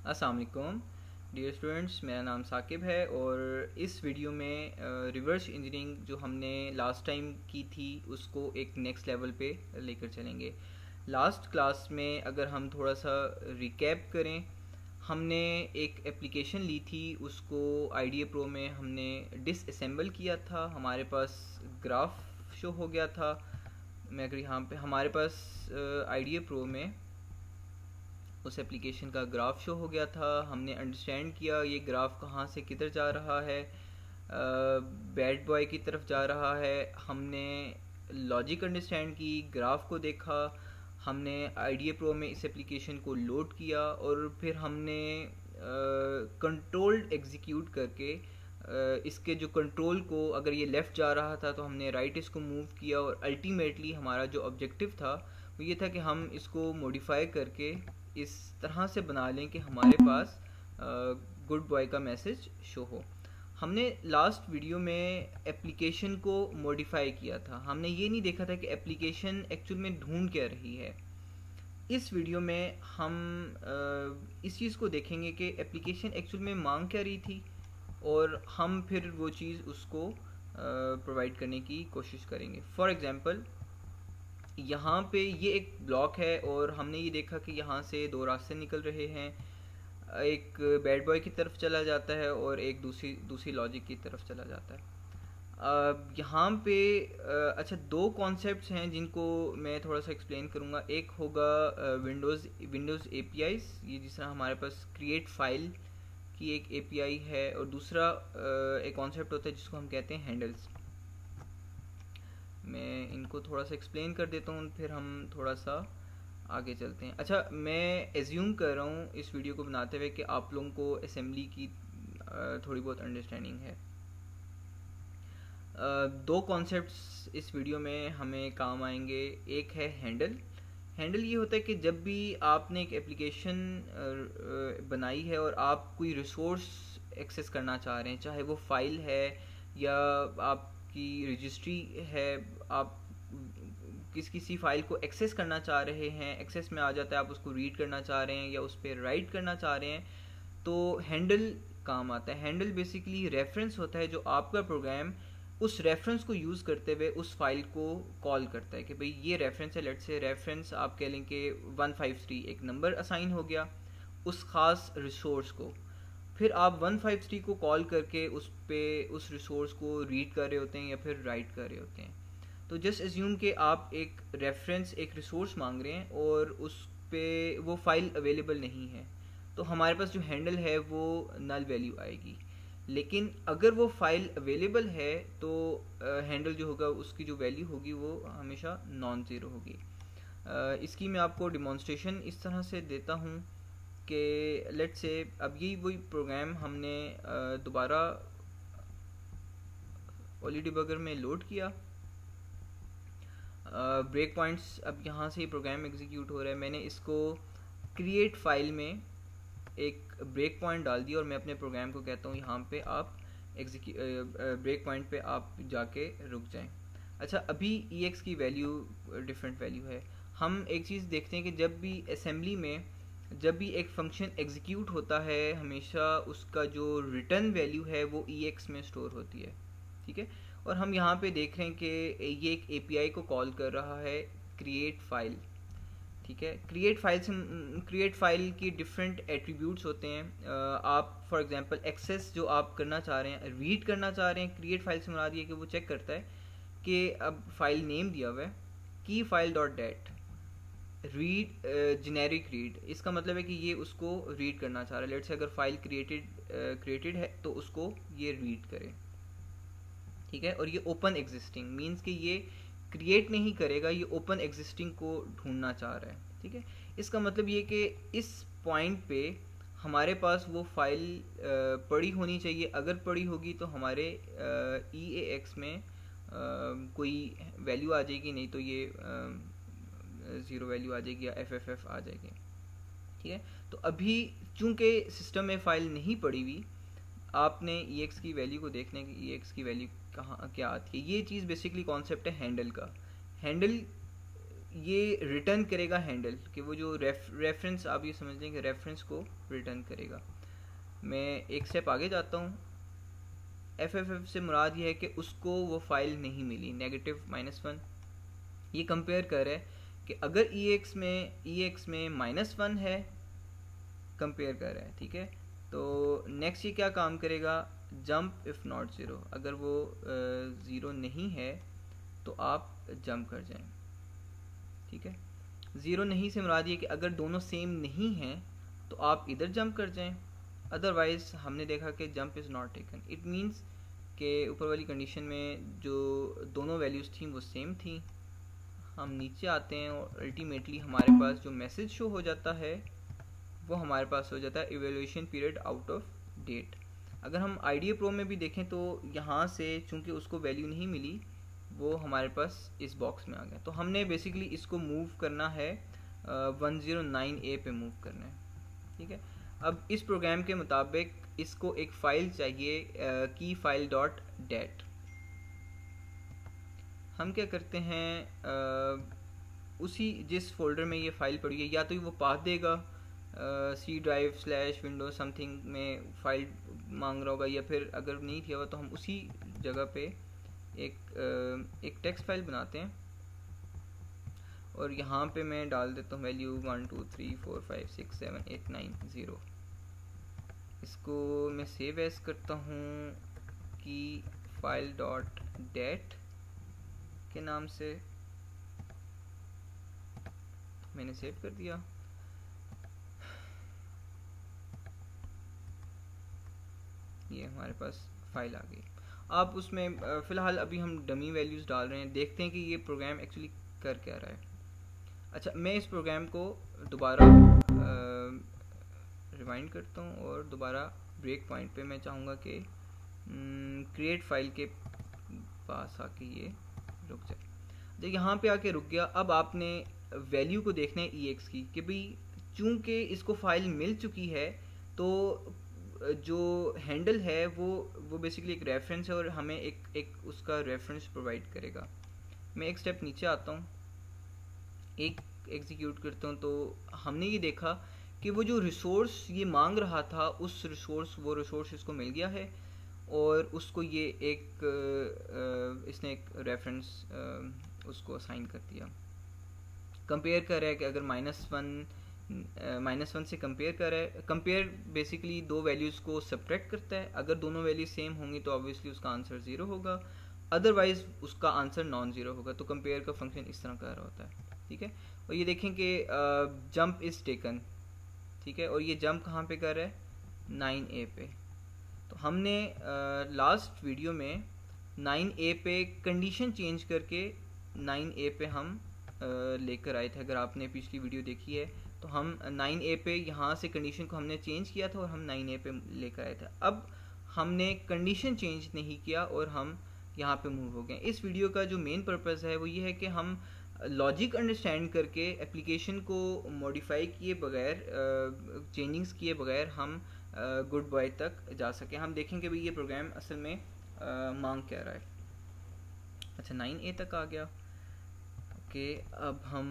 अस्सलाम वालेकुम dear students, मेरा नाम साकिब है और इस वीडियो में रिवर्स इंजीनियरिंग जो हमने लास्ट टाइम की थी उसको एक नेक्स्ट लेवल पे लेकर चलेंगे। लास्ट क्लास में अगर हम थोड़ा सा रिकैप करें, हमने एक एप्लीकेशन ली थी, उसको आईडीए प्रो में हमने डिसअसेंबल किया था। हमारे पास ग्राफ शो हो गया था। मैं अगर यहाँ पे हमारे पास आईडीए प्रो में उस एप्लीकेशन का ग्राफ शो हो गया था। हमने अंडरस्टैंड किया ये ग्राफ कहाँ से किधर जा रहा है, बैड बॉय की तरफ जा रहा है। हमने लॉजिक अंडरस्टैंड की, ग्राफ को देखा, हमने आईडीए प्रो में इस एप्लीकेशन को लोड किया और फिर हमने कंट्रोल्ड एग्जीक्यूट करके इसके जो कंट्रोल को, अगर ये लेफ़्ट जा रहा था तो हमने राइट इसको मूव किया और अल्टीमेटली हमारा जो ऑब्जेक्टिव था वो ये था कि हम इसको मॉडिफाई करके इस तरह से बना लें कि हमारे पास गुड बॉय का मैसेज शो हो। हमने लास्ट वीडियो में एप्लीकेशन को मॉडिफाई किया था। हमने ये नहीं देखा था कि एप्लीकेशन एक्चुअल में ढूंढ क्या रही है। इस वीडियो में हम इस चीज़ को देखेंगे कि एप्लीकेशन एक्चुअल में मांग क्या रही थी और हम फिर वो चीज़ उसको प्रोवाइड करने की कोशिश करेंगे। फॉर एग्ज़ाम्पल, यहाँ पे ये एक ब्लॉक है और हमने ये देखा कि यहाँ से दो रास्ते निकल रहे हैं। एक बैड बॉय की तरफ चला जाता है और एक दूसरी लॉजिक की तरफ चला जाता है। यहाँ पे अच्छा, दो कॉन्सेप्ट्स हैं जिनको मैं थोड़ा सा एक्सप्लेन करूँगा। एक होगा विंडोज़ एपीआईज, ये जिस तरह हमारे पास क्रिएट फाइल की एक एपीआई है, और दूसरा एक कॉन्सेप्ट होता है जिसको हम कहते हैं हैंडल्स। मैं इनको थोड़ा सा एक्सप्लेन कर देता हूँ, फिर हम थोड़ा सा आगे चलते हैं। अच्छा, मैं एज्यूम कर रहा हूँ इस वीडियो को बनाते हुए कि आप लोगों को असेंबली की थोड़ी बहुत अंडरस्टैंडिंग है। दो कॉन्सेप्ट्स इस वीडियो में हमें काम आएंगे। एक है हैंडल। हैंडल ये होता है कि जब भी आपने एक एप्लीकेशन बनाई है और आप कोई रिसोर्स एक्सेस करना चाह रहे हैं, चाहे वो फाइल है या आपकी रजिस्ट्री है, आप किसी फाइल को एक्सेस करना चाह रहे हैं, एक्सेस में आ जाता है, आप उसको रीड करना चाह रहे हैं या उस पर राइट करना चाह रहे हैं, तो हैंडल काम आता है। हैंडल बेसिकली रेफरेंस होता है जो आपका प्रोग्राम उस रेफरेंस को यूज़ करते हुए उस फाइल को कॉल करता है कि भाई ये रेफरेंस है। लेट्स से रेफरेंस आप कह लें कि 153 एक नंबर असाइन हो गया उस ख़ास रिसोर्स को। फिर आप 153 को कॉल करके उस रिसोर्स को रीड कर रहे होते हैं या फिर राइट कर रहे होते हैं। तो जस्ट एज्यूम कि आप एक रेफरेंस, एक रिसोर्स मांग रहे हैं और उस पे वो फाइल अवेलेबल नहीं है, तो हमारे पास जो हैंडल है वो नल वैल्यू आएगी। लेकिन अगर वो फाइल अवेलेबल है तो हैंडल जो होगा उसकी जो वैल्यू होगी वो हमेशा नॉन ज़ीरो होगी। इसकी मैं आपको डिमॉन्स्ट्रेशन इस तरह से देता हूँ कि लेट्स से अब यही वही प्रोग्राम हमने दोबारा ओलिडीबगर में लोड किया। ब्रेक पॉइंट्स, अब यहाँ से प्रोग्राम एग्जीक्यूट हो रहा है। मैंने इसको क्रिएट फाइल में एक ब्रेक पॉइंट डाल दिया और मैं अपने प्रोग्राम को कहता हूँ यहाँ पे आप ब्रेक पॉइंट पे आप जाके रुक जाएं। अच्छा, अभी EX की वैल्यू डिफरेंट वैल्यू है। हम एक चीज़ देखते हैं कि जब भी असेंबली में जब भी एक फंक्शन एग्जीक्यूट होता है, हमेशा उसका जो रिटर्न वैल्यू है वो EX में स्टोर होती है। ठीक है, और हम यहाँ पे देख रहे हैं कि ये एक API को कॉल कर रहा है क्रिएट फाइल। ठीक है, क्रिएट फाइल की डिफरेंट एट्रीब्यूट्स होते हैं। आप फॉर एग्जांपल एक्सेस जो आप करना चाह रहे हैं, रीड करना चाह रहे हैं, क्रिएट फाइल से मुराद ये कि वो चेक करता है कि अब फाइल नेम दिया हुआ है की file dot dat read generic read. इसका मतलब है कि ये उसको रीड करना चाह रहा है। लेट्स से अगर फाइल क्रिएटेड है तो उसको ये रीड करे। ठीक है, और ये ओपन एग्जिस्टिंग मीन्स कि ये क्रिएट नहीं करेगा, ये ओपन एग्जिस्टिंग को ढूंढना चाह रहा है। ठीक है, इसका मतलब ये कि इस पॉइंट पे हमारे पास वो फाइल पड़ी होनी चाहिए। अगर पड़ी होगी तो हमारे EAX में कोई वैल्यू आ जाएगी, नहीं तो ये 0 वैल्यू आ जाएगी या FFF आ जाएगी। ठीक है, तो अभी चूंकि सिस्टम में फ़ाइल नहीं पड़ी हुई, आपने EX की वैल्यू को देखने की EX की वैल्यू कहाँ क्या आती है। ये चीज़ बेसिकली कॉन्सेप्ट है हैंडल का। हैंडल ये रिटर्न करेगा हैंडल, कि वो जो रेफरेंस, आप ये समझ लें कि रेफरेंस को रिटर्न करेगा। मैं एक स्टेप आगे जाता हूँ। एफ से मुराद ये है कि उसको वो फाइल नहीं मिली, -1। ये कंपेयर कर रहा है कि अगर EX में -1 है, कंपेयर कर रहा है, ठीक है। तो नेक्स्ट ये क्या काम करेगा, जंप इफ़ नॉट ज़ीरो, अगर वो ज़ीरो नहीं है तो आप जंप कर जाएं, ठीक है। ज़ीरो नहीं से मुराद ये कि अगर दोनों सेम नहीं हैं तो आप इधर जंप कर जाएं, अदरवाइज़ हमने देखा कि jump is not taken. It means कि ऊपर वाली कंडीशन में जो दोनों वैल्यूज़ थी वो सेम थी। हम नीचे आते हैं और अल्टीमेटली हमारे पास जो मैसेज शो हो जाता है वो हमारे पास हो जाता है evaluation period out of date. अगर हम IDEA Pro में भी देखें तो यहाँ से चूंकि उसको वैल्यू नहीं मिली, वो हमारे पास इस बॉक्स में आ गया। तो हमने बेसिकली इसको मूव करना है 109A पे मूव करना है, ठीक है। अब इस प्रोग्राम के मुताबिक इसको एक फ़ाइल चाहिए की फाइल डॉट डेट। हम क्या करते हैं, उसी जिस फोल्डर में ये फ़ाइल पड़ी है या तो वो पाथ देगा, C ड्राइव / विंडो समथिंग में फ़ाइल मांग रहा होगा, या फिर अगर नहीं किया हुआ तो हम उसी जगह पे एक टेक्स्ट फाइल बनाते हैं और यहाँ पे मैं डाल देता हूँ वैल्यू 1 2 3 4 5 6 7 8 9 0। इसको मैं सेव एज करता हूँ कि फाइल डॉट डेट के नाम से, मैंने सेव कर दिया। ये हमारे पास फाइल आ गई। आप उसमें फ़िलहाल अभी हम डमी वैल्यूज़ डाल रहे हैं, देखते हैं कि ये प्रोग्राम एक्चुअली कर क्या रहा है। अच्छा, मैं इस प्रोग्राम को दोबारा रिवाइंड करता हूँ और दोबारा ब्रेक पॉइंट पे मैं चाहूँगा कि क्रिएट फाइल के पास आके ये रुक जाए। जब यहाँ पे आके रुक गया, अब आपने वैल्यू को देखना है EX की, कि भाई चूँकि इसको फाइल मिल चुकी है तो जो हैंडल है वो बेसिकली एक रेफरेंस है और हमें एक उसका रेफरेंस प्रोवाइड करेगा। मैं एक स्टेप नीचे आता हूँ, एक एग्जीक्यूट करता हूँ, तो हमने ये देखा कि वो जो रिसोर्स ये मांग रहा था वो रिसोर्स इसको मिल गया है और उसको ये इसने एक रेफरेंस उसको असाइन कर दिया। कंपेयर कर रहा है कि अगर -1 से कंपेयर कर रहा है। कंपेयर बेसिकली दो वैल्यूज़ को सब्ट्रैक्ट करता है, अगर दोनों वैल्यू सेम होंगी तो ऑब्वियसली उसका आंसर 0 होगा, अदरवाइज उसका आंसर नॉन ज़ीरो होगा। तो कंपेयर का फंक्शन इस तरह का होता है, ठीक है। और ये देखें कि जंप इज़ टेकन, ठीक है, और ये जंप कहाँ पे कर रहा है 9A पे। तो हमने लास्ट वीडियो में 9A पे कंडीशन चेंज करके 9A पे हम लेकर आए थे। अगर आपने पिछली वीडियो देखी है तो हम 9A पे यहाँ से कंडीशन को हमने चेंज किया था और हम 9A पे लेकर आए थे। अब हमने कंडीशन चेंज नहीं किया और हम यहाँ पे मूव हो गए। इस वीडियो का जो मेन पर्पस है वो ये है कि हम लॉजिक अंडरस्टैंड करके एप्लीकेशन को मॉडिफाई किए बगैर, चेंजिंग्स किए बगैर हम गुड बाय तक जा सके। हम देखेंगे भाई ये प्रोग्राम असल में मांग क्या रहा है। अच्छा, 9A तक आ गया। ओके, अब हम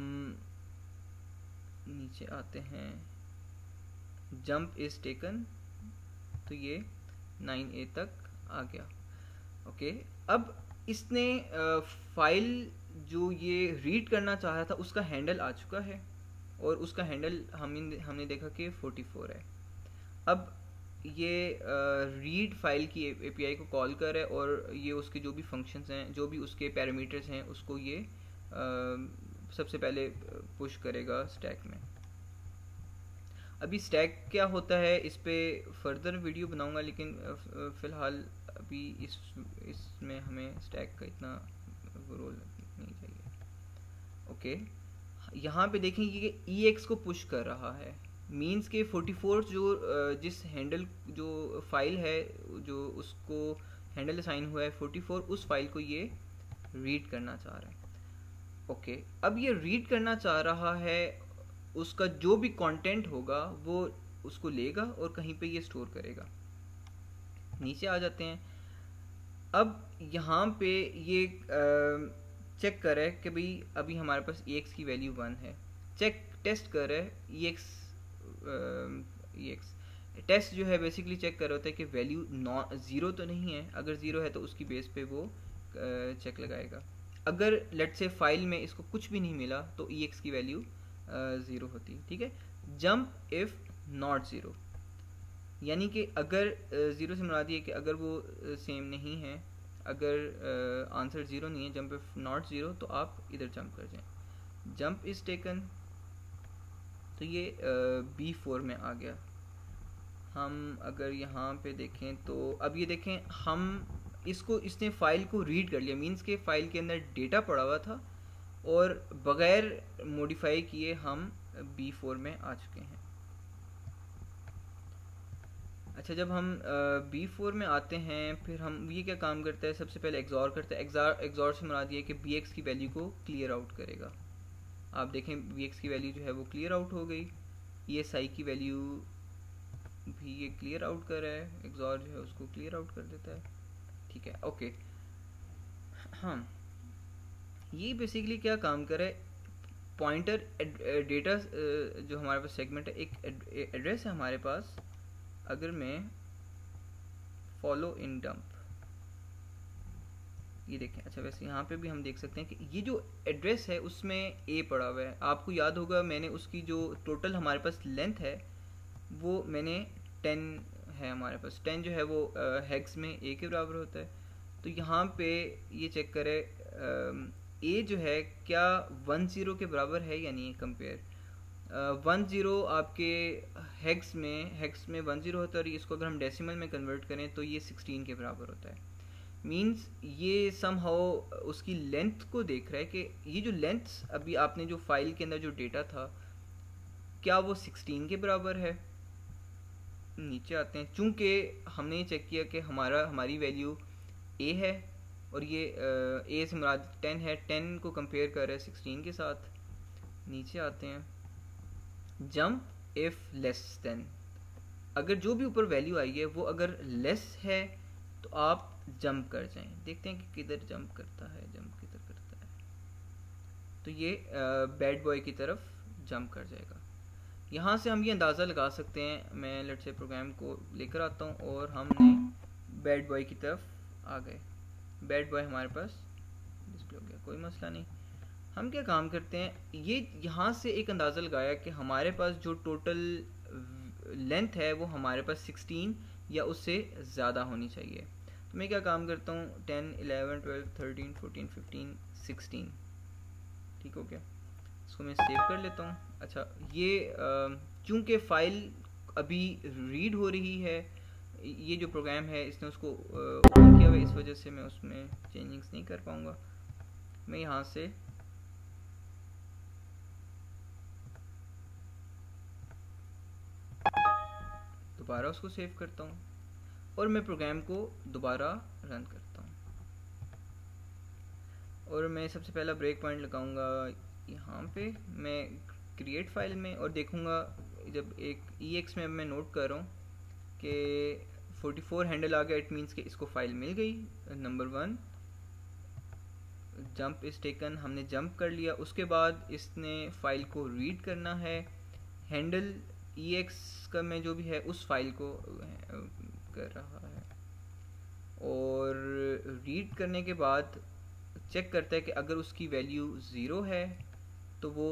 नीचे आते हैं, जंप इज़ टेकन, तो ये 9A तक आ गया। ओके, अब इसने फाइल जो ये रीड करना चाह रहा था उसका हैंडल आ चुका है और उसका हैंडल हमने देखा कि 44 है। अब ये रीड फाइल की API को कॉल कर रहा है और ये उसके जो भी फंक्शंस हैं, जो भी उसके पैरामीटर्स हैं, उसको ये सबसे पहले पुश करेगा स्टैक में। अभी स्टैक क्या होता है इस पे फर्दर वीडियो बनाऊंगा, लेकिन फ़िलहाल अभी इसमें हमें स्टैक का इतना रोल नहीं चाहिए। ओके, यहाँ पे देखेंगे कि EX को पुश कर रहा है, मीन्स के 44 जो जिस हैंडल जो फाइल है जो उसको हैंडल असाइन हुआ है 44, उस फाइल को ये रीड करना चाह रहा है। ओके, अब ये रीड करना चाह रहा है, उसका जो भी कंटेंट होगा वो उसको लेगा और कहीं पे ये स्टोर करेगा। नीचे आ जाते हैं। अब यहाँ पे ये चेक कर रहा है कि भाई अभी हमारे पास EX की वैल्यू 1 है, चेक टेस्ट कर रहा है EX टेस्ट जो है बेसिकली चेक कर रहा होता है कि वैल्यू ज़ीरो तो नहीं है, अगर ज़ीरो है तो उसकी बेस पे वो चेक लगाएगा। अगर लेट से फाइल में इसको कुछ भी नहीं मिला तो EX की वैल्यू ज़ीरो होती है, ठीक है। जंप इफ़ नॉट ज़ीरो, यानी कि अगर ज़ीरो से मुराद ये कि अगर वो सेम नहीं है, अगर आंसर ज़ीरो नहीं है, जंप इफ़ नॉट ज़ीरो, तो आप इधर जंप कर जाएं। जंप इज़ टेकन, तो ये B4 में आ गया। हम अगर यहाँ पे देखें तो अब ये देखें, हम इसने फ़ाइल को रीड कर लिया, मींस के फ़ाइल के अंदर डेटा पड़ा हुआ था और बग़ैर मॉडिफाई किए हम B4 में आ चुके हैं। अच्छा, जब हम B4 में आते हैं फिर हम ये क्या काम करता है, सबसे पहले एक्सॉर करता है। एक्सॉर से मुराद ये कि BX की वैल्यू को क्लियर आउट करेगा। आप देखें BX की वैल्यू जो है वो क्लियर आउट हो गई, ESI की वैल्यू भी ये क्लियर आउट कर रहा है, एक्सॉर जो है उसको क्लियर आउट कर देता है, ठीक है, ओके। हाँ, ये बेसिकली क्या काम करे, पॉइंटर डेटा जो हमारे पास सेगमेंट है, एक एड्रेस है हमारे पास। अगर मैं फॉलो इन डंप, ये देखें, अच्छा वैसे यहाँ पे भी हम देख सकते हैं कि ये जो एड्रेस है उसमें A पड़ा हुआ है। आपको याद होगा मैंने उसकी जो टोटल हमारे पास लेंथ है वो मैंने 10 है हमारे पास, 10 जो है वो हेक्स में A के बराबर होता है। तो यहाँ पे ये चेक करें A जो है क्या 10 के बराबर है या नहीं है, कंपेयर 10 आपके हेक्स में 10 होता है, और इसको अगर हम डेसिमल में कन्वर्ट करें तो ये 16 के बराबर होता है। मींस ये समहाउ उसकी लेंथ को देख रहा है कि ये जो लेंथ अभी आपने जो फाइल के अंदर जो डेटा था क्या वो 16 के बराबर है। नीचे आते हैं, चूंकि हमने ये चेक किया कि हमारी वैल्यू A है और ये A से मुराद 10 है, 10 को कंपेयर कर रहा है 16 के साथ। नीचे आते हैं, जंप इफ लेस देन, अगर जो भी ऊपर वैल्यू आई है वो अगर लेस है तो आप जंप कर जाएं। देखते हैं कि किधर जंप करता है, जंप किधर करता है, तो ये बैड बॉय की तरफ जंप कर जाएगा। यहाँ से हम ये अंदाज़ा लगा सकते हैं, मैं लेट्स से प्रोग्राम को लेकर आता हूँ और हमने बैड बॉय की तरफ आ गए। बैड बॉय हमारे पास डिस्प्ले हो गया, कोई मसला नहीं। हम क्या काम करते हैं, ये यहाँ से एक अंदाज़ा लगाया कि हमारे पास जो टोटल लेंथ है वो हमारे पास 16 या उससे ज़्यादा होनी चाहिए। तो मैं क्या काम करता हूँ, 10, 11, 12, 13, 14, 15, 16, ठीक हो गया। इसको मैं सेव कर लेता हूँ। अच्छा, ये चूँकि फ़ाइल अभी रीड हो रही है, ये जो प्रोग्राम है इसने उसको ओपन किया हुआ है, इस वजह से मैं उसमें चेंजिंग्स नहीं कर पाऊँगा। मैं यहाँ से दोबारा उसको सेव करता हूँ और मैं प्रोग्राम को दोबारा रन करता हूँ। और मैं सबसे पहला ब्रेक पॉइंट लगाऊंगा यहाँ पे, मैं क्रिएट फाइल में, और देखूंगा जब एक EX में मैं नोट कर रहा हूँ कि 44 हैंडल आ गया, इट मीन्स कि इसको फाइल मिल गई। नंबर 1, जंप इज टेकन, हमने जंप कर लिया। उसके बाद इसने फाइल को रीड करना है, हैंडल EX का में जो भी है उस फाइल को कर रहा है, और रीड करने के बाद चेक करता है कि अगर उसकी वैल्यू 0 है तो वो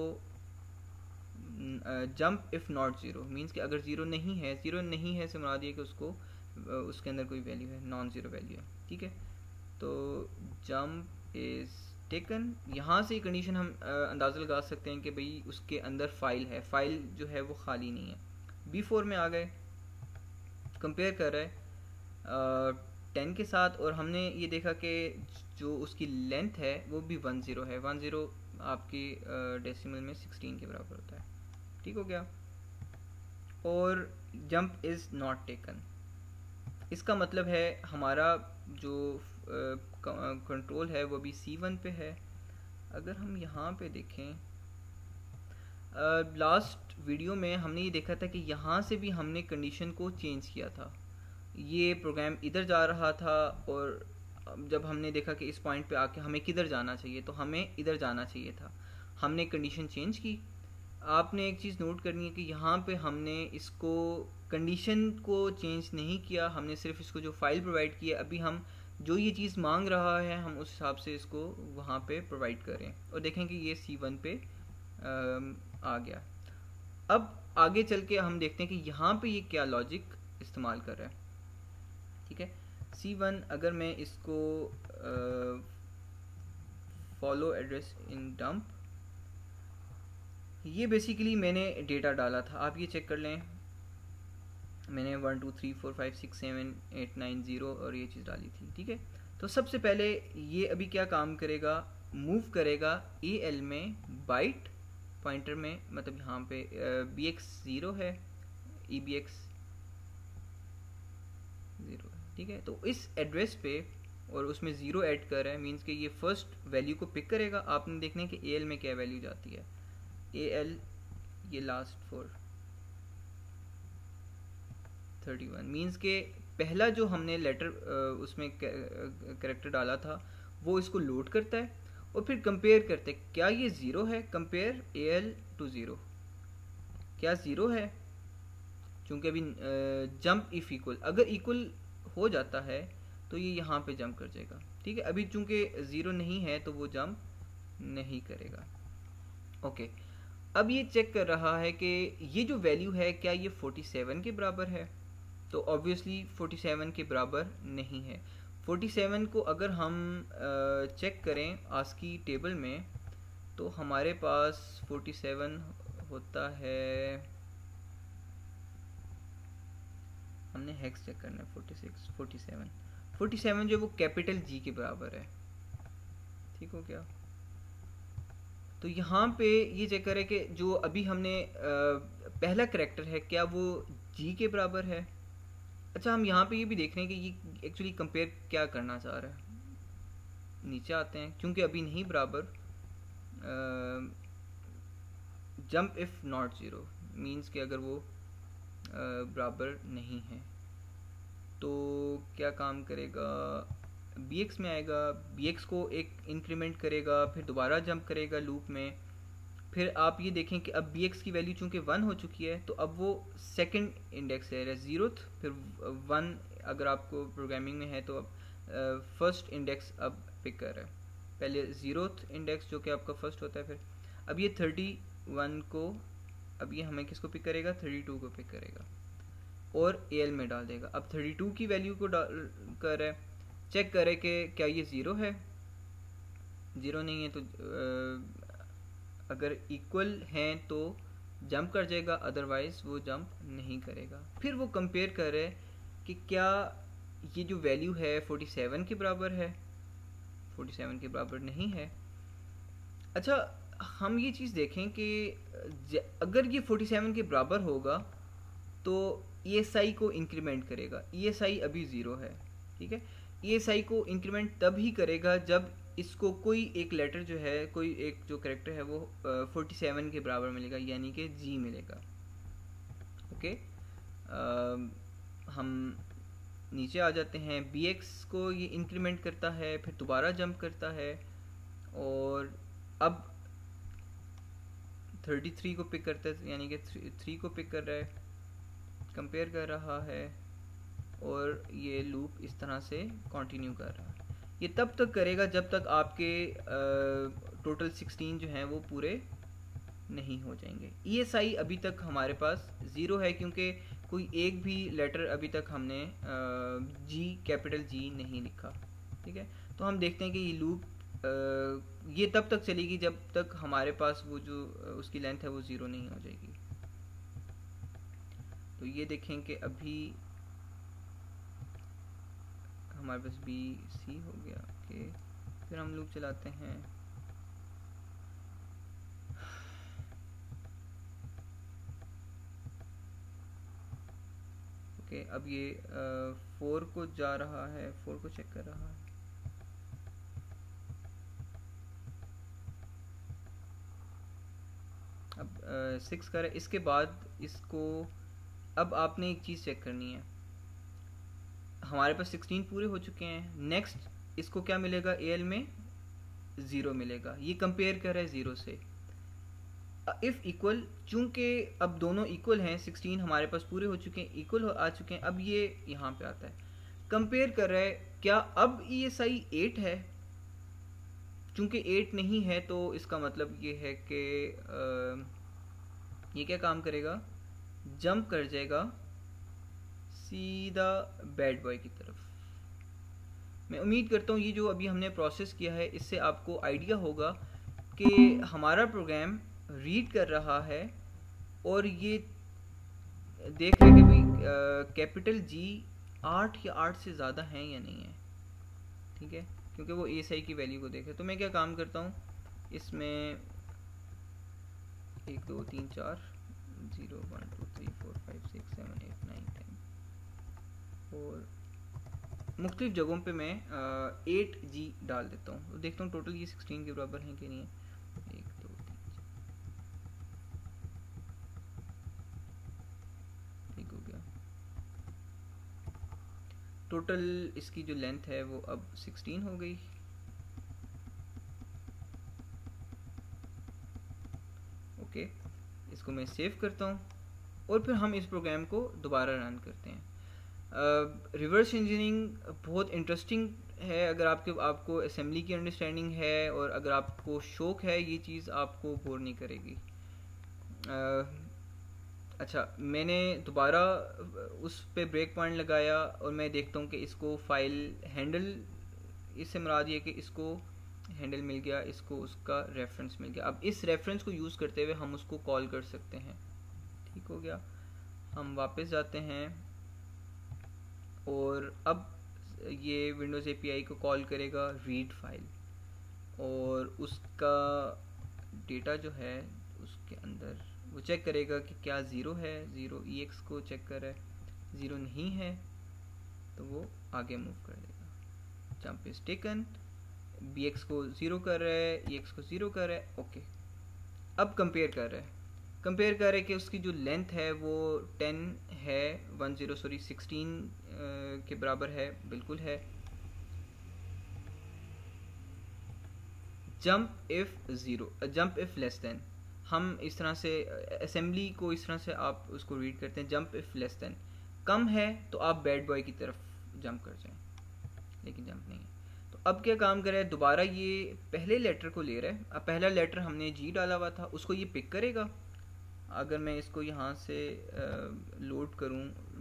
जंप इफ़ नॉट 0, मींस कि अगर 0 नहीं है से मुराद ये कि उसको उसके अंदर कोई वैल्यू है, नॉन ज़ीरो वैल्यू है, ठीक है। तो जंप इज़ टेकन, यहाँ से कंडीशन हम अंदाज़ा लगा सकते हैं कि भाई उसके अंदर फ़ाइल है, फ़ाइल जो है वो खाली नहीं है। B4 में आ गए, कंपेयर कर रहा है 10 के साथ, और हमने ये देखा कि जो उसकी लेंथ है वो भी 10 है। 10 आपकी डेसिमल में 16 के बराबर होता है, ठीक हो गया। और जंप इज़ नॉट टेकन, इसका मतलब है हमारा जो कंट्रोल है वो भी C1 पे है। अगर हम यहाँ पे देखें, लास्ट वीडियो में हमने ये देखा था कि यहाँ से भी हमने कंडीशन को चेंज किया था। ये प्रोग्राम इधर जा रहा था और जब हमने देखा कि इस पॉइंट पे आके हमें किधर जाना चाहिए, तो हमें इधर जाना चाहिए था, हमने कंडीशन चेंज की। आपने एक चीज़ नोट करनी है कि यहाँ पे हमने इसको कंडीशन को चेंज नहीं किया, हमने सिर्फ इसको जो फाइल प्रोवाइड की है, अभी हम जो ये चीज़ मांग रहा है हम उस हिसाब से इसको वहाँ पे प्रोवाइड करें, और देखें कि ये C1 पे आ गया। अब आगे चल के हम देखते हैं कि यहाँ पे ये क्या लॉजिक इस्तेमाल कर रहा है। ठीक है, C1 अगर मैं इसको फॉलो एड्रेस इन डंप, ये बेसिकली मैंने डेटा डाला था, आप ये चेक कर लें, मैंने 1 2 3 4 5 6 7 8 9 0 और ये चीज़ डाली थी। ठीक है, तो सबसे पहले ये अभी क्या काम करेगा, मूव करेगा AL में बाइट पॉइंटर में, मतलब यहाँ पे BX 0 है, EBX 0 है। ठीक है, तो इस एड्रेस पे और उसमें 0 ऐड कर रहा है, मीन्स कि ये फर्स्ट वैल्यू को पिक करेगा। आपने देखना है कि AL में क्या वैल्यू जाती है, AL ये लास्ट 4 31, मीन्स के पहला जो हमने लेटर उसमें कैरेक्टर डाला था वो इसको लोड करता है और फिर कंपेयर करते हैं क्या ये 0 है, कंपेयर AL टू 0, क्या 0 है, चूँकि अभी जंप इफ इक्वल, अगर इक्वल हो जाता है तो ये यहाँ पे जंप कर जाएगा। ठीक है, अभी चूँकि 0 नहीं है तो वो जंप नहीं करेगा। ओके, अब ये चेक कर रहा है कि ये जो वैल्यू है क्या ये 47 के बराबर है, तो ऑब्वियसली 47 के बराबर नहीं है। 47 को अगर हम चेक करें आस्की टेबल में तो हमारे पास 47 होता है, हमने हेक्स चेक करना है, 46 47 जो वो कैपिटल G के बराबर है। ठीक हो गया, तो यहाँ पे ये चेक करें कि जो अभी हमने पहला करैक्टर है क्या वो G के बराबर है। अच्छा, हम यहाँ पे ये भी देख रहे हैं कि ये एक्चुअली कंपेयर क्या करना चाह रहा है। नीचे आते हैं, क्योंकि अभी नहीं बराबर, जंप इफ नॉट 0 मीन्स कि अगर वो बराबर नहीं है तो क्या काम करेगा, BX में आएगा, BX को एक इंक्रीमेंट करेगा, फिर दोबारा जंप करेगा लूप में, फिर आप ये देखें कि अब BX की वैल्यू चूँकि 1 हो चुकी है तो अब वो सेकंड इंडेक्स है 0th, फिर 1 अगर आपको प्रोग्रामिंग में है तो अब फर्स्ट इंडेक्स अब पिक कर रहा है, पहले 0th इंडेक्स जो कि आपका फर्स्ट होता है, फिर अब ये 31 को, अब ये हमें किसको पिक करेगा, 32 को पिक करेगा और AL में डाल देगा। अब 32 की वैल्यू को डाल कर है, चेक करें कि क्या ये 0 है, 0 नहीं है तो अगर इक्वल हैं तो जंप कर जाएगा, अदरवाइज वो जंप नहीं करेगा। फिर वो कंपेयर कर रहे कि क्या ये जो वैल्यू है 47 के बराबर है, 47 के बराबर नहीं है। अच्छा, हम ये चीज़ देखें कि अगर ये 47 के बराबर होगा तो ESI को इंक्रीमेंट करेगा, ESI अभी 0 है। ठीक है, ESI को इंक्रीमेंट तब ही करेगा जब इसको कोई एक लेटर जो है, कोई एक जो कैरेक्टर है वो 47 के बराबर मिलेगा, यानी कि G मिलेगा। ओके, हम नीचे आ जाते हैं, BX को ये इंक्रीमेंट करता है, फिर दोबारा जंप करता है और अब 33 को पिक करता है, यानी कि 3 को पिक कर रहा है, कंपेयर कर रहा है और ये लूप इस तरह से कंटिन्यू कर रहा है। ये तब तक करेगा जब तक आपके टोटल 16 जो हैं वो पूरे नहीं हो जाएंगे। ESI अभी तक हमारे पास 0 है क्योंकि कोई एक भी लेटर अभी तक हमने G कैपिटल G नहीं लिखा। ठीक है, तो हम देखते हैं कि ये लूप ये तब तक चलेगी जब तक हमारे पास वो जो उसकी लेंथ है वो 0 नहीं हो जाएगी। तो ये देखें कि अभी हमारे पास BC हो गया। ओके, फिर हम लूप चलाते हैं, ओके, अब ये 4 को जा रहा है, 4 को चेक कर रहा है, अब 6 करे, इसके बाद इसको, अब आपने एक चीज़ चेक करनी है, हमारे पास 16 पूरे हो चुके हैं, नेक्स्ट इसको क्या मिलेगा, AL में 0 मिलेगा। ये कंपेयर कर रहा है 0 से। इफ़ इक्वल, चूंकि अब दोनों इक्वल हैं, 16 हमारे पास पूरे हो चुके हैं, इक्वल आ चुके हैं, अब ये यहाँ पे आता है, कंपेयर कर रहा है क्या अब ESI 8 है। चूंकि 8 नहीं है तो इसका मतलब ये है कि ये क्या काम करेगा, जंप कर जाएगा सीधा बैड बॉय की तरफ। मैं उम्मीद करता हूँ ये जो अभी हमने प्रोसेस किया है इससे आपको आइडिया होगा कि हमारा प्रोग्राम रीड कर रहा है और ये देख रहे हैं कि भाई कैपिटल G 8 या 8 से ज़्यादा हैं या नहीं है, ठीक है, क्योंकि वो ESI की वैल्यू को देखे। तो मैं क्या काम करता हूँ, इसमें 1 2 3 4 0 1 2 3 4 5 6 7 8 9 10 और मुख्तलिफ जगहों पे मैं 8G डाल देता हूँ। तो देखता हूँ टोटल ये 16 के बराबर हैं कि नहीं है। 1 2 3 ठीक हो गया। टोटल इसकी जो लेंथ है वो अब 16 हो गई। ओके, इसको मैं सेव करता हूँ और फिर हम इस प्रोग्राम को दोबारा रन करते हैं। रिवर्स इंजीनियरिंग बहुत इंटरेस्टिंग है अगर आपको असेंबली की अंडरस्टैंडिंग है और अगर आपको शौक है, ये चीज़ आपको बोर नहीं करेगी। अच्छा, मैंने दोबारा उस पे ब्रेक पॉइंट लगाया और मैं देखता हूँ कि इसको फाइल हैंडल, इससे मुराद ये कि इसको हैंडल मिल गया, इसको उसका रेफरेंस मिल गया। अब इस रेफरेंस को यूज़ करते हुए हम उसको कॉल कर सकते हैं। ठीक हो गया। हम वापस जाते हैं और अब ये विंडोज़ API को कॉल करेगा रीड फाइल और उसका डेटा जो है उसके अंदर वो चेक करेगा कि क्या 0 है, 0 EX को चेक कर रहा है, 0 नहीं है तो वो आगे मूव कर देगा। जंप इज टेकन, BX को 0 कर रहा है, EX को 0 कर रहा है। ओके, अब कंपेयर कर रहा है कि उसकी जो लेंथ है वो 10 है, 16 के बराबर है, बिल्कुल है। जंप इफ लेस देन, हम इस तरह से असेंबली को इस तरह से आप उसको रीड करते हैं। जंप इफ लेस देन, कम है तो आप बैड बॉय की तरफ जंप कर जाएं, लेकिन जंप नहीं है। तो अब क्या काम कर रहा है, दोबारा ये पहले लेटर को ले रहा है। अब पहला लेटर हमने G डाला हुआ था, उसको ये पिक करेगा। अगर मैं इसको यहाँ से लोड करूँ,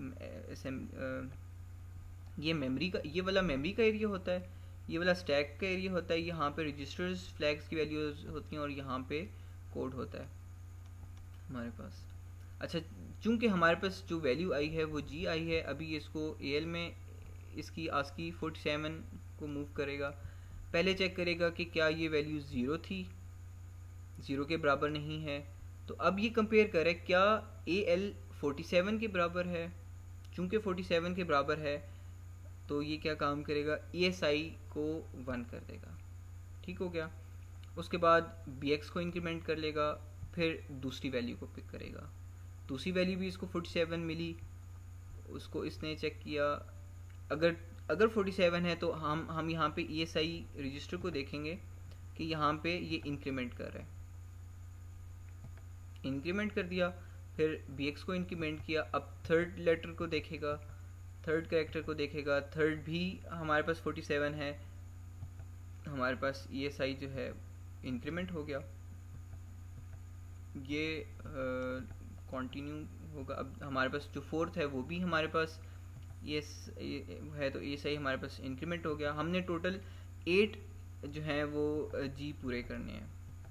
ये मेमोरी का, ये वाला मेमोरी का एरिया होता है, ये वाला स्टैक का एरिया होता है, यहाँ पे रजिस्टर्स फ्लैग्स की वैल्यूज होती हैं और यहाँ पे कोड होता है हमारे पास। अच्छा, चूंकि हमारे पास जो वैल्यू आई है वो G आई है, अभी इसको AL में इसकी ASCII 47 को मूव करेगा। पहले चेक करेगा कि क्या ये वैल्यू 0 थी, 0 के बराबर नहीं है। तो अब ये कंपेयर करे क्या AL 47 के बराबर है। चूंकि 47 के बराबर है तो ये क्या काम करेगा, ESI को 1 कर देगा। ठीक हो गया। उसके बाद BX को इंक्रीमेंट कर लेगा, फिर दूसरी वैल्यू को पिक करेगा। दूसरी वैल्यू भी इसको 47 मिली, उसको इसने चेक किया। अगर 47 है तो हम यहाँ पे ESI रजिस्टर को देखेंगे कि यहाँ पे ये इंक्रीमेंट कर रहा है। इंक्रीमेंट कर दिया, फिर BX को इंक्रीमेंट किया। अब थर्ड लेटर को देखेगा, थर्ड कैरेक्टर को देखेगा, थर्ड भी हमारे पास 47 है, हमारे पास ESI जो है इंक्रीमेंट हो गया। ये कंटिन्यू होगा। अब हमारे पास जो फोर्थ है वो भी हमारे पास है, तो ESI हमारे पास इंक्रीमेंट हो गया। हमने टोटल 8 जो हैं वो G पूरे करने हैं।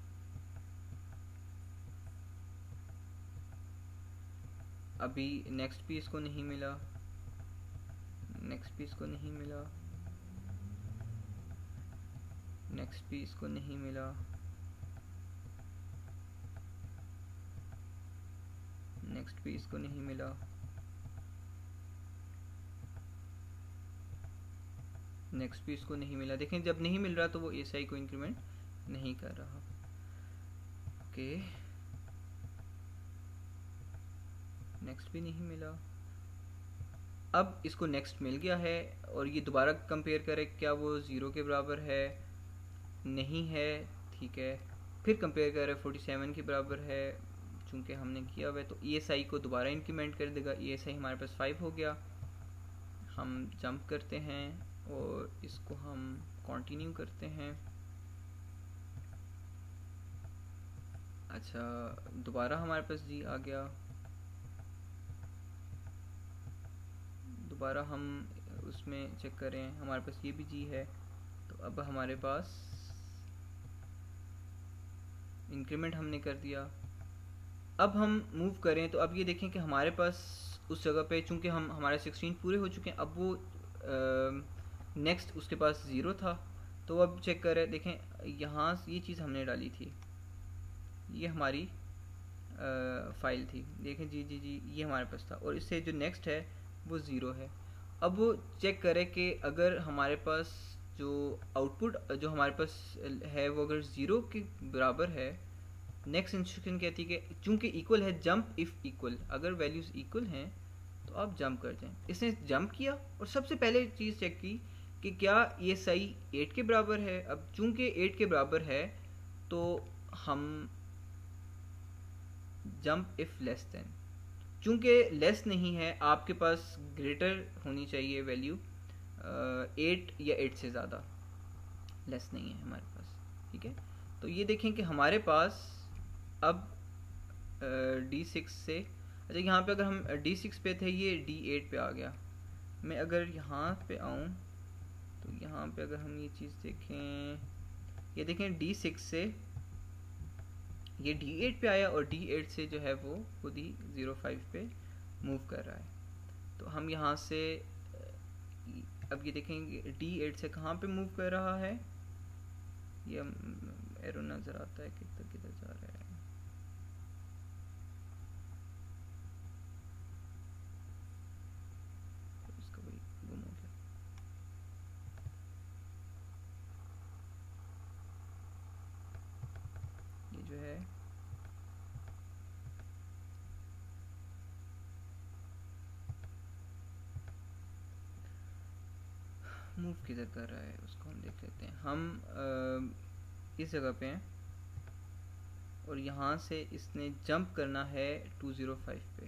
अभी नेक्स्ट पीस को नहीं मिला, नेक्स्ट पीस को नहीं मिला, नेक्स्ट पीस को नहीं मिला, नेक्स्ट पीस को नहीं मिला, नेक्स्ट पीस को नहीं मिला। देखें, जब नहीं मिल रहा तो वो ESI को इंक्रीमेंट नहीं कर रहा। ओके, नेक्स्ट भी नहीं मिला, अब इसको नेक्स्ट मिल गया है और ये दोबारा कंपेयर करें क्या वो 0 के बराबर है, नहीं है, ठीक है। फिर कंपेयर करें 47 के बराबर है, चूँकि हमने किया हुआ है तो ESI को दोबारा इंक्रीमेंट कर देगा। ESI हमारे पास 5 हो गया। हम जंप करते हैं और इसको हम कंटिन्यू करते हैं। अच्छा, दोबारा हमारे पास जी आ गया। दोबारा हम उसमें चेक करें, हमारे पास ये भी जी है। तो अब हमारे पास इंक्रीमेंट हमने कर दिया। अब हम मूव करें तो अब ये देखें कि हमारे पास उस जगह पे चूँकि हम हमारे 16 पूरे हो चुके हैं, अब वो नेक्स्ट उसके पास 0 था। तो अब चेक करें, देखें यहाँ ये चीज़ हमने डाली थी, ये हमारी फाइल थी, देखें जी जी जी ये हमारे पास था, और इससे जो नेक्स्ट है वो 0 है। अब वो चेक करें कि अगर हमारे पास जो आउटपुट जो हमारे पास है वो अगर 0 के बराबर है, नेक्स्ट इंस्ट्रक्शन कहती है कि चूंकि इक्वल है जंप इफ़ इक्वल, अगर वैल्यूज़ इक्वल हैं तो आप जंप कर जाएं। इसने जंप किया और सबसे पहले चीज़ चेक की कि क्या ये सही 8 के बराबर है। अब चूंकि 8 के बराबर है तो हम जंप इफ़ लेस देन, चूंकि लेस नहीं है आपके पास ग्रेटर होनी चाहिए वैल्यू 8 या 8 से ज़्यादा, लेस नहीं है हमारे पास, ठीक है। तो ये देखें कि हमारे पास अब D6 से, अच्छा यहाँ पे अगर हम D6 पे थे ये D8 पे आ गया। मैं अगर यहाँ पे आऊँ तो यहाँ पे अगर हम ये चीज़ देखें, ये देखें D6 से ये D8 पे आया और D8 से जो है वो खुद ही 05 पे मूव कर रहा है। तो हम यहाँ से अब ये देखेंगे D8 से कहाँ पे मूव कर रहा है, ये एरो नज़र आता है किधर किधर जा रहा है। इसका भाई गुम हो गया। ये जो है मूव किधर कर रहा है उसको हम देख लेते हैं। हम इस जगह पे हैं और यहाँ से इसने जंप करना है 205 पे।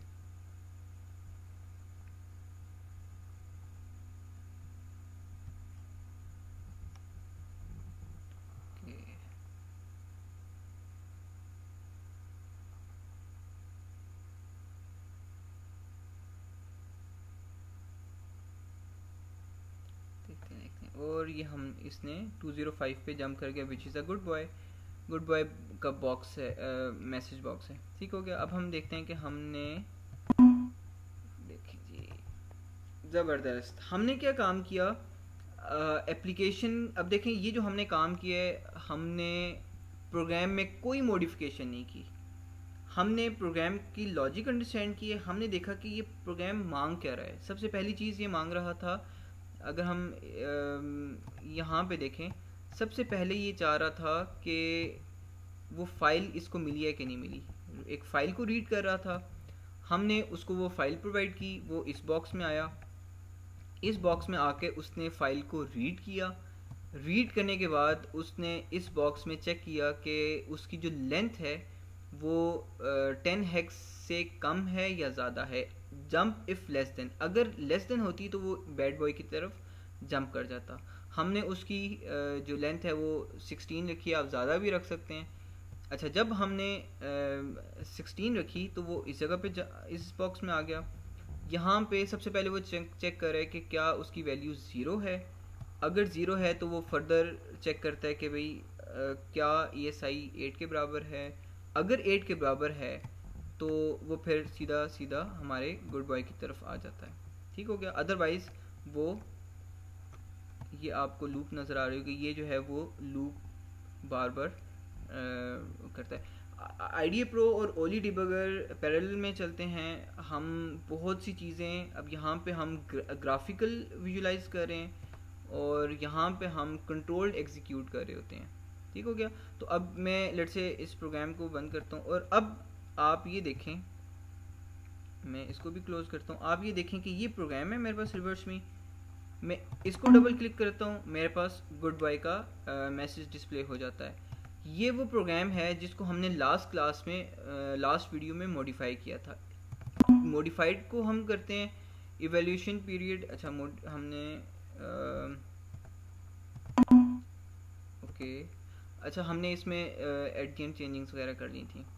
और ये हम इसने 205 पे जंप कर गया, which is a good boy. Good boy का बॉक्स है, मैसेज बॉक्स है, ठीक हो गया। अब हम देखते हैं कि हमने देखें जी ज़बरदस्त हमने क्या काम किया एप्लीकेशन। अब देखें ये जो हमने काम किया है, हमने प्रोग्राम में कोई मॉडिफिकेशन नहीं की, हमने प्रोग्राम की लॉजिक अंडरस्टैंड की है। हमने देखा कि ये प्रोग्राम मांग क्या रहा है। सबसे पहली चीज़ ये मांग रहा था, अगर हम यहाँ पे देखें, सबसे पहले ये चाह रहा था कि वो फाइल इसको मिली है कि नहीं मिली, एक फ़ाइल को रीड कर रहा था। हमने उसको वो फ़ाइल प्रोवाइड की, वो इस बॉक्स में आया। इस बॉक्स में आके उसने फ़ाइल को रीड किया। रीड करने के बाद उसने इस बॉक्स में चेक किया कि उसकी जो लेंथ है वो 10 हेक्स से कम है या ज़्यादा है। जंप इफ़ लेस देन, अगर लेस देन होती तो वो बैड बॉय की तरफ जंप कर जाता। हमने उसकी जो लेंथ है वो 16 रखी है, आप ज़्यादा भी रख सकते हैं। अच्छा, जब हमने 16 रखी तो वो इस जगह पे इस बॉक्स में आ गया। यहाँ पे सबसे पहले वो चेक कर रहा है कि क्या उसकी वैल्यू 0 है। अगर 0 है तो वो फर्दर चेक करता है कि भाई क्या ESI 8 के बराबर है। अगर 8 के बराबर है तो वो फिर सीधा सीधा हमारे गुड बॉय की तरफ आ जाता है, ठीक हो गया। अदरवाइज़ वो ये आपको लूप नज़र आ रही होगी, ये जो है वो लूप बार बार करता है। IDE Pro और Ollydbg पैरेलल में चलते हैं। हम बहुत सी चीज़ें अब यहाँ पे हम ग्राफिकल विजुलाइज कर रहे हैं और यहाँ पे हम कंट्रोल्ड एग्जीक्यूट कर रहे होते हैं, ठीक हो गया। तो अब मैं लेट से इस प्रोग्राम को बंद करता हूँ और अब आप ये देखें, मैं इसको भी क्लोज करता हूँ। आप ये देखें कि ये प्रोग्राम है मेरे पास रिवर्स में, मैं इसको डबल क्लिक करता हूँ, मेरे पास गुड बाय का मैसेज डिस्प्ले हो जाता है। ये वो प्रोग्राम है जिसको हमने लास्ट क्लास में लास्ट वीडियो में मॉडिफाई किया था। मॉडिफाइड को हम करते हैं इवैल्यूएशन पीरियड। अच्छा हमने ओके अच्छा हमने इसमें एडियन चेंजिंग्स वगैरह कर ली थी।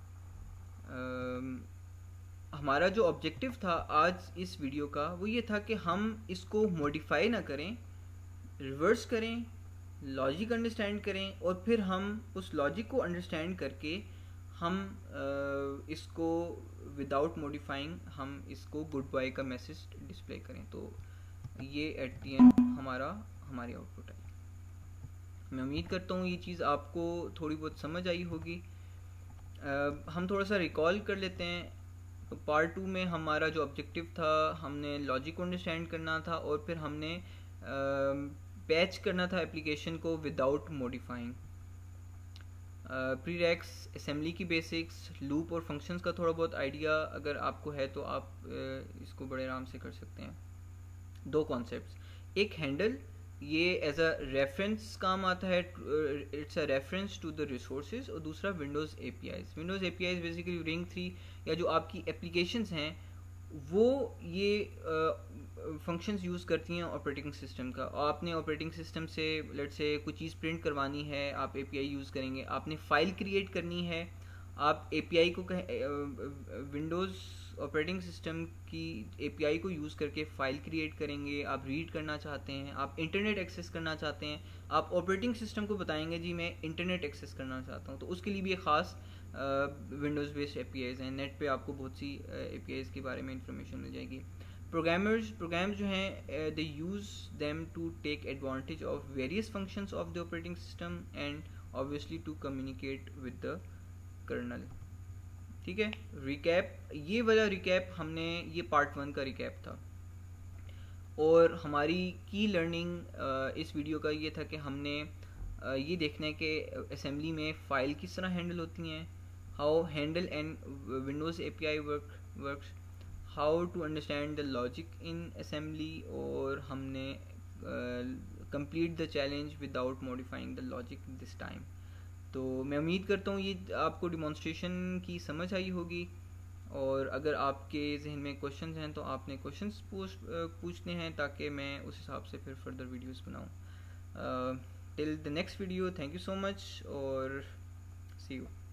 हमारा जो ऑब्जेक्टिव था आज इस वीडियो का वो ये था कि हम इसको मॉडिफाई ना करें, रिवर्स करें, लॉजिक अंडरस्टैंड करें और फिर हम उस लॉजिक को अंडरस्टैंड करके हम इसको विदाउट मॉडिफाइंग हम इसको गुड बाय का मैसेज डिस्प्ले करें। तो ये एट द एंड हमारी आउटपुट है। मैं उम्मीद करता हूँ ये चीज़ आपको थोड़ी बहुत समझ आई होगी। हम थोड़ा सा रिकॉल कर लेते हैं। तो पार्ट 2 में हमारा जो ऑब्जेक्टिव था, हमने लॉजिक को अंडरस्टैंड करना था और फिर हमने पैच करना था एप्लीकेशन को विदाउट मॉडिफाइंग। प्रीरेक्स, असेंबली की बेसिक्स, लूप और फंक्शंस का थोड़ा बहुत आइडिया अगर आपको है तो आप इसको बड़े आराम से कर सकते हैं। दो कॉन्सेप्ट्स, एक हैंडल, ये एज अ रेफरेंस काम आता है, it's a reference to the resources, और दूसरा Windows APIs. Windows APIs basically ring 3 या जो आपकी एप्लीकेशंस हैं वो ये फंक्शंस यूज़ करती हैं ऑपरेटिंग सिस्टम का। और आपने ऑपरेटिंग सिस्टम से लेट्स से कोई चीज़ प्रिंट करवानी है, आप एपीआई यूज़ करेंगे। आपने फ़ाइल क्रिएट करनी है, आप एपीआई को विंडोज़ ऑपरेटिंग सिस्टम की एपीआई को यूज़ करके फ़ाइल क्रिएट करेंगे। आप रीड करना चाहते हैं, आप इंटरनेट एक्सेस करना चाहते हैं, आप ऑपरेटिंग सिस्टम को बताएंगे जी मैं इंटरनेट एक्सेस करना चाहता हूँ, तो उसके लिए भी एक ख़ास विंडोज़ बेस्ड एपीआईज़ हैं। नेट पे आपको बहुत सी एपीआईज़ के बारे में इंफॉर्मेशन मिल जाएगी। प्रोग्राम्स जो हैं they use them to take advantage of various functions of the operating system and obviously to communicate with the kernel. ठीक है, रिकैप, ये वाला रिकैप हमने, ये पार्ट 1 का रिकैप था। और हमारी की लर्निंग इस वीडियो का ये था कि हमने ये देखना है कि असेंबली में फ़ाइल किस तरह हैंडल होती हैं, how handle and Windows API works, how to understand the logic in assembly, और हमने complete the challenge without modifying the logic this time. तो मैं उम्मीद करता हूँ ये आपको डिमॉन्स्ट्रेशन की समझ आई होगी। और अगर आपके जहन में क्वेश्चंस हैं तो आपने क्वेश्चंस पूछने हैं ताकि मैं उस हिसाब से फिर फर्दर वीडियोस बनाऊँ। Till the next video, thank you so much और सी यू।